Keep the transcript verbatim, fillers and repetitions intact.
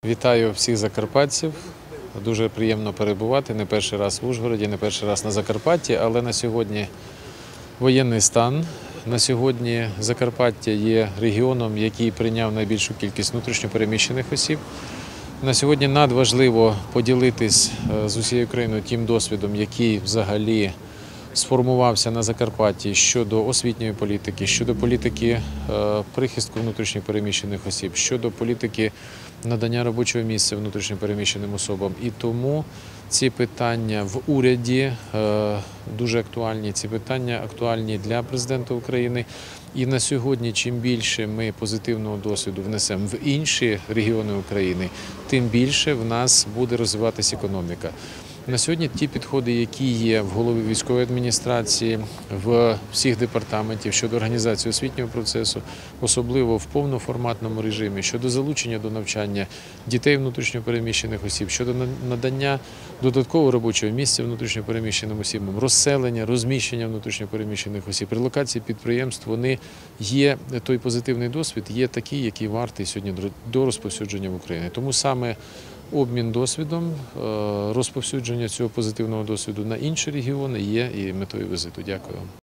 Вітаю всіх закарпатців. Дуже приємно перебувати. Не перший раз в Ужгороді, не перший раз на Закарпатті, але на сьогодні воєнний стан. На сьогодні Закарпаття є регіоном, який прийняв найбільшу кількість внутрішньо переміщених осіб. На сьогодні надважливо поділитись з усією країною тим досвідом, який взагалі сформувався на Закарпатті щодо освітньої політики, щодо політики прихистку внутрішньо переміщених осіб, щодо політики надання робочого місця внутрішньо переміщеним особам. І тому ці питання в уряді дуже актуальні, ці питання актуальні для президента України. І на сьогодні, чим більше ми позитивного досвіду внесемо в інші регіони України, тим більше в нас буде розвиватися економіка. На сьогодні ті підходи, які є в голові військової адміністрації, в всіх департаментів щодо організації освітнього процесу, особливо в повноформатному режимі, щодо залучення до навчання дітей внутрішньо переміщених осіб, щодо надання додаткового робочого місця внутрішньо переміщеним осібам, розселення, розміщення внутрішньо переміщених осіб, релокації підприємств, вони є, той позитивний досвід є такий, який вартий сьогодні до розповсюдження в Україні. Тому саме обмін досвідом, розповсюдження цього позитивного досвіду на інші регіони є і метою візиту. Дякую.